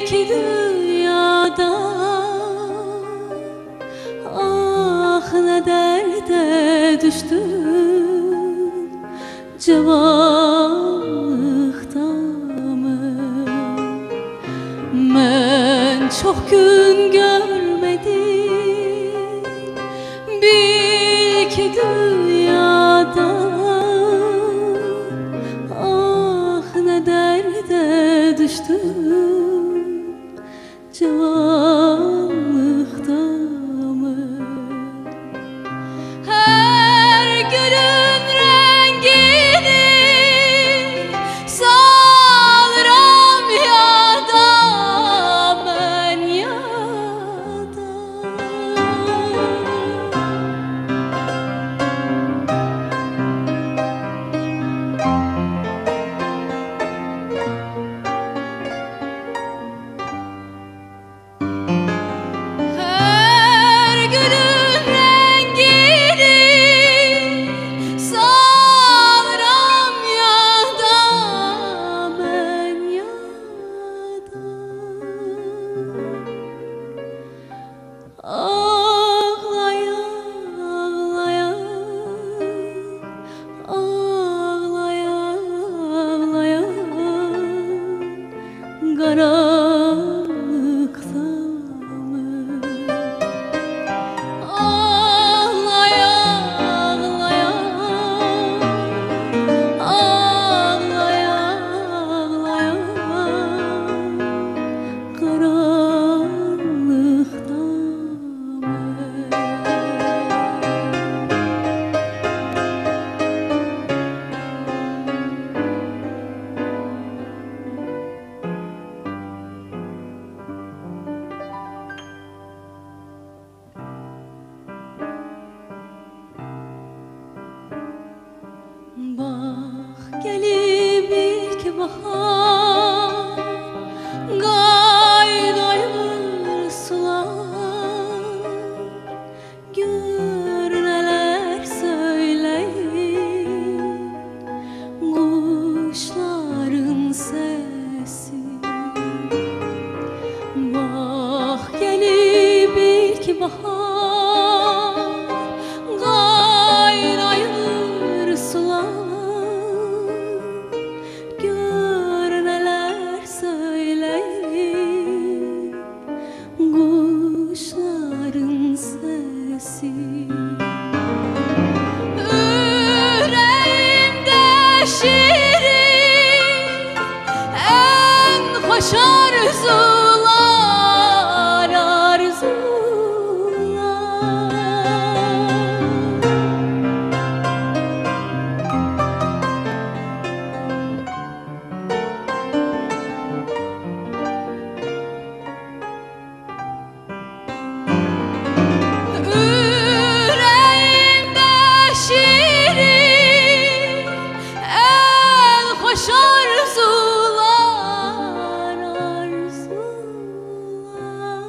ki dünyada ah ne derde düştüm cavanlıkta mı? Ben çok gün görmedim, bil ki dünyada ah ne derde düştüm cavanlıkta mı? Her gülün rengini salırım yada, ben yada. Her gülün rengini salırım yada, ben yada. Ağlaya ağlaya ağlaya ağlaya karanlıkta mı? Ağlaya ağlaya ağlaya ağlaya karanlıkta mı? Bak gelip ilk bahar kaynayır sular, gör neler söyleyir kuşların sesi. Bak gelip ilk bahar kaynayır sular, gör neler söyleyir kuşların sesi. Yüreğimde şirin en hoş arzular, arzular. Yüreğimde şirin en hoş arzular, arzular.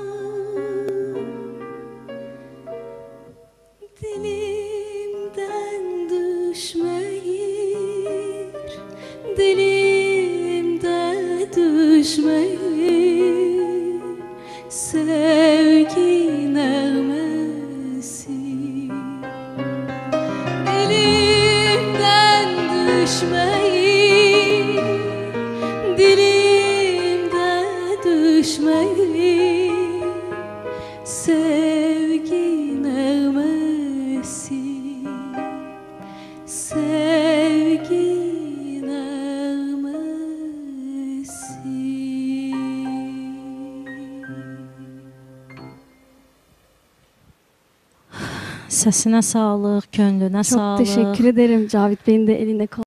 Dilimden düşmeyir, dilimde düşmeyir sevgi nağmesi. Dilimden düşmeyir, dilimde düşmeyir sevgi nağmesi, sevgi nağmesi. Sesine sağlık, könlüne Çok sağlık. teşekkür ederim. Cavit Bey'in de eline